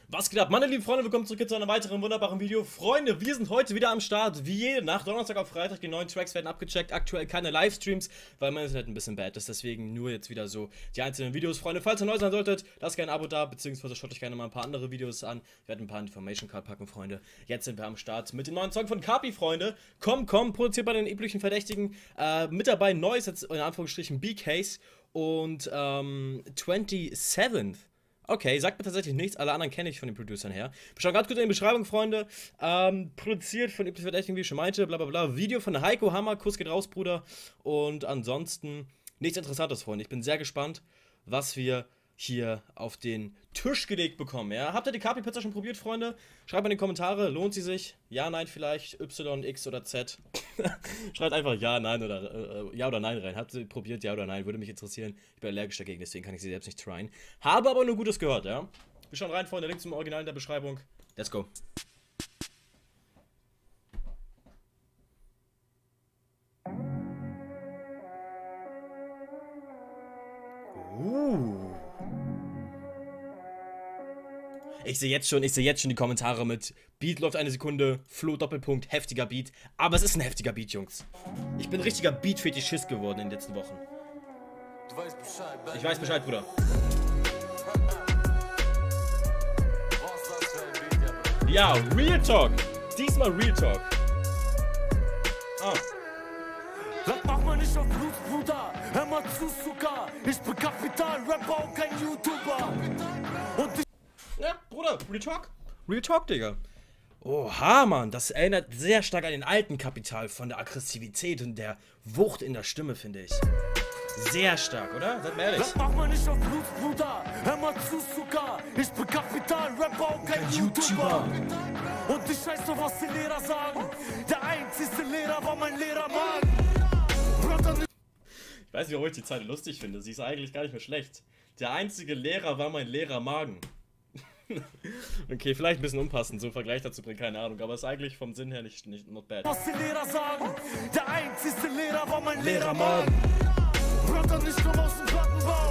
Was geht ab, meine lieben Freunde, willkommen zurück zu einem weiteren wunderbaren Video. Freunde, wir sind heute wieder am Start, wie jede Nacht, Donnerstag auf Freitag, die neuen Tracks werden abgecheckt, aktuell keine Livestreams, weil mein Internet ein bisschen bad ist, deswegen nur jetzt wieder so die einzelnen Videos. Freunde, falls ihr neu sein solltet, lasst gerne ein Abo da, beziehungsweise schaut euch gerne mal ein paar andere Videos an. Ich werde ein paar Information Card packen, Freunde. Jetzt sind wir am Start mit dem neuen Song von Kapi, Freunde. Komm, produziert bei den üblichen Verdächtigen. Mit dabei Neues, jetzt in Anführungsstrichen B-Case und 27th. Okay, sagt mir tatsächlich nichts, alle anderen kenne ich von den Producern her. Schaut ganz gut in die Beschreibung, Freunde. Produziert von üblich verdächtigen, wie ich schon meinte, bla bla bla. Video von Heiko Hammer, Kuss geht raus, Bruder. Und ansonsten nichts Interessantes, Freunde. Ich bin sehr gespannt, was wir hier auf den Tisch gelegt bekommen. Ja? Habt ihr die Kapi-Pizza schon probiert, Freunde? Schreibt mal in die Kommentare, lohnt sie sich? Ja, nein vielleicht, Y, X oder Z. Schreibt einfach ja, nein oder ja oder nein rein. Habt ihr probiert, ja oder nein? Würde mich interessieren. Ich bin allergisch dagegen, deswegen kann ich sie selbst nicht tryen. Habe aber nur Gutes gehört, ja? Wir schauen rein, Freunde, Link zum Original in der Beschreibung. Let's go. Ich sehe jetzt schon die Kommentare mit Beat läuft eine Sekunde, Flo Doppelpunkt, heftiger Beat. Aber es ist ein heftiger Beat, Jungs. Ich bin ein richtiger Beat-Fetischist geworden in den letzten Wochen. Ich weiß Bescheid, Bruder. Ja, Real Talk. Diesmal Real Talk. Das macht man nicht auf Blut, Bruder. Hör mal zu, Zucker. Ich bin Kapital-Rapper und kein YouTuber. Und ja, Bruder, Real Talk. Real Talk, Digga. Oha, Mann, das erinnert sehr stark an den alten Kapital von der Aggressivität und der Wucht in der Stimme, finde ich. Sehr stark, oder? Seid mal ehrlich. Das macht man nicht auf Blut, Bruder. Hör mal zu, Zucker. Ich bin Kapital-Rapper und kein YouTuber. Und ich weiß doch, was die Lehrer sagen. Der einzige Lehrer war mein Lehrer, Mann. Ich weiß nicht, warum ich die Zeile lustig finde. Sie ist eigentlich gar nicht mehr schlecht. Der einzige Lehrer war mein Lehrer Magen. Okay, vielleicht ein bisschen unpassend, so einen Vergleich dazu bringen, keine Ahnung, aber ist eigentlich vom Sinn her nicht not bad. Was die Lehrer sagen, der einzige Lehrer war mein Lehrer, Mann. Brother, nicht nur aus dem Plattenbau.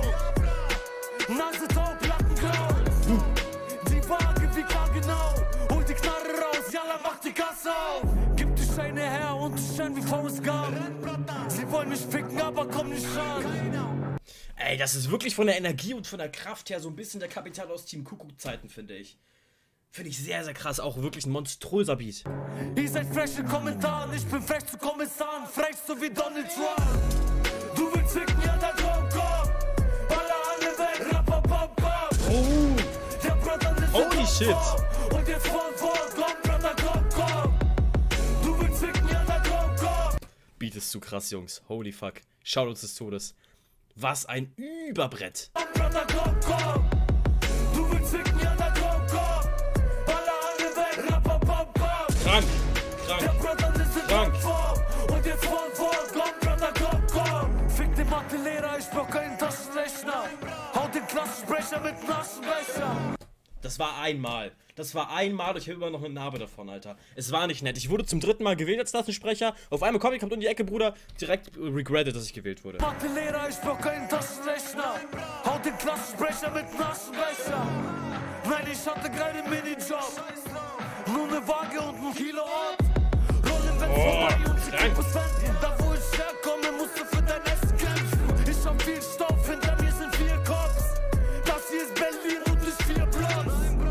Nase taub, Plattengrau. Die Waage wie gar genau. Hol die Knarre raus, Jalla, mach die Gasse auf. Gib die Scheine her und die Scheine wie Forrest Gump. Sie wollen mich ficken, aber komm nicht ran. Ey, das ist wirklich von der Energie und von der Kraft her so ein bisschen der Kapital aus Team Kuckuck-Zeiten, finde ich. Finde ich sehr, sehr krass. Auch wirklich ein monströser Beat. Ihr seid frech in Kommentaren, ich bin frech zu Kommissaren. Frech so wie Donald Trump. Du willst ficken, ja, dann komm. Alle weg, rappa, pam, pam. Oh. Der Brother ist holy shit. Und jetzt komm, Brother, komm. Du willst ficken, ja, dann komm. Beat ist zu krass, Jungs. Holy fuck. Shoutouts des Todes. Was ein Überbrett. Komm. Du willst ficken, ja, dann komm. Alle weg, rappa, pam, pam. Krank. Der Brother ist Krank. Und jetzt komm, Brother, komm. Fick den Mathelehrer, ich brauch keinen Taschenrechner. Hau den Klassensprecher mit dem Aschenbecher. Das war einmal. Das war einmal und ich habe immer noch eine Narbe davon, Alter. Es war nicht nett. Ich wurde zum 3. Mal gewählt als Klassensprecher. Auf einmal kommt um die Ecke, Bruder. Direkt regretted, dass ich gewählt wurde. Mathelehrer, ich brauch keinen Taschenrechner. Hau den Klassensprecher mit dem Aschenbecher. Nein, ich hatte keinen Minijob. Nur eine Waage und ein Kilo Ort. Rollen weg vorbei und sie gibt es Wenden. Da wo ich herkomme, musst du für dein Essen kämpfen. Ich hab viel Stoff, hinter mir sind 4 Cops. Das hier ist Berlin und nicht 4 Blocks.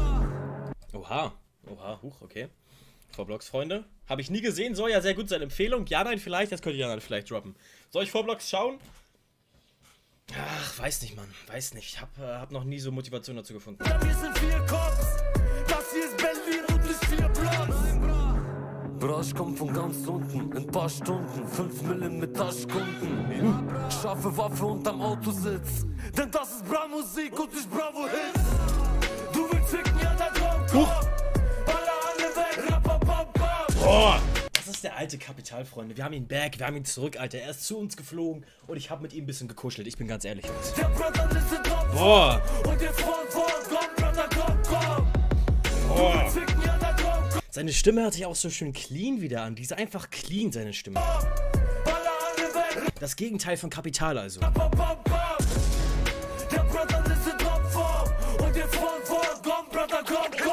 Oha. Oha, huch, okay. 4 Blocks, Freunde. Habe ich nie gesehen, soll ja sehr gut sein. Empfehlung, ja, nein, vielleicht. Das könnte ja dann vielleicht droppen. Soll ich 4 Blocks schauen? Ach, weiß nicht, Mann. Weiß nicht. Ich hab noch nie so Motivation dazu gefunden. Hinter mir sind 4 Cops. Das hier ist Berlin und nicht 4 Blocks. Bro, ich komm von ganz unten, in paar Stunden, 5 Millen mit Taschkunden. Scharfe Waffe unterm Autositz, denn das ist Bra-Musik und nicht Bravo-Hits. Du willst ficken, ja, dann komm. Alle weg, rappa, pam, pam. Boah, das ist der alte Kapital, Freunde. Wir haben ihn back, wir haben ihn zurück, Alter. Er ist zu uns geflogen und ich habe mit ihm ein bisschen gekuschelt. Ich bin ganz ehrlich, Jungs. Der Brother ist in Top. Boah. Und jetzt komm, Brother, komm. Boah. Du willst ficken, ja, dann komm. Seine Stimme hört sich auch so schön clean wieder an. Die ist einfach clean, seine Stimme. Das Gegenteil von Kapital also. Der Brother ist in Top. Und jetzt komm, Brother, komm.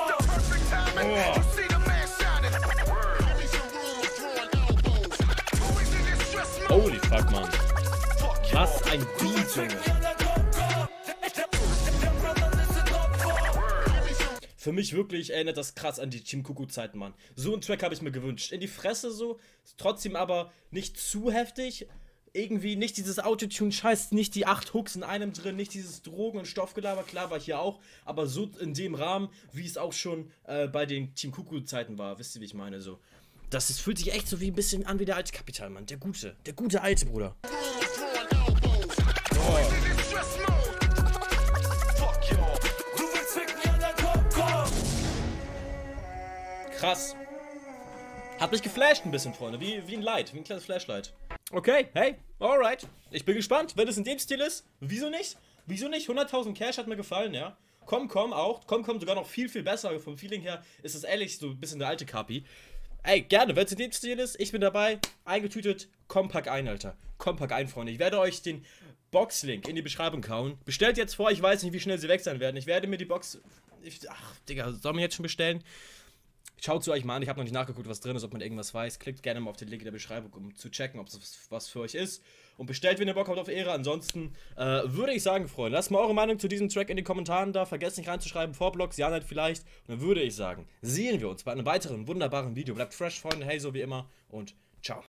Holy fuck, Mann. Was ein Beat, Junge. Für mich wirklich erinnert das krass an die Team Kuku-Zeiten, Mann. So einen Track habe ich mir gewünscht. In die Fresse so, trotzdem aber nicht zu heftig. Irgendwie nicht dieses Autotune-Scheiß, nicht die 8 Hooks in einem drin, nicht dieses Drogen- und Stoffgelaber, klar war hier auch, aber so in dem Rahmen, wie es auch schon bei den Team Kuku-Zeiten war, wisst ihr, wie ich meine, so. Fühlt sich echt so wie ein bisschen an wie der alte Kapital, Mann, der gute alte Bruder. Oh. Krass. Hat mich geflasht ein bisschen, Freunde. Wie ein Light, wie ein kleines Flashlight. Okay, hey, alright. Ich bin gespannt, wenn es in dem Stil ist. Wieso nicht? Wieso nicht? 100.000 Cash hat mir gefallen, ja. Komm auch. Komm sogar noch viel besser. Vom Feeling her ist es ehrlich so ein bisschen der alte Kapi. Ey, gerne, wenn es in dem Stil ist. Ich bin dabei. Eingetütet. Komm, pack ein, Alter. Komm, pack ein, Freunde. Ich werde euch den Boxlink in die Beschreibung kauen. Bestellt jetzt vor. Ich weiß nicht, wie schnell sie weg sein werden. Ich werde mir die Box... Ach, Digga, sollen wir jetzt schon bestellen? Schaut zu euch mal an, ich habe noch nicht nachgeguckt, was drin ist, ob man irgendwas weiß. Klickt gerne mal auf den Link in der Beschreibung, um zu checken, ob es was für euch ist. Und bestellt, wenn ihr Bock habt auf Ehre. Ansonsten würde ich sagen, Freunde, lasst mal eure Meinung zu diesem Track in den Kommentaren da. Vergesst nicht reinzuschreiben, Vorblogs, ja, nicht vielleicht. Und dann würde ich sagen, sehen wir uns bei einem weiteren wunderbaren Video. Bleibt fresh, Freunde, hey, so wie immer. Und ciao.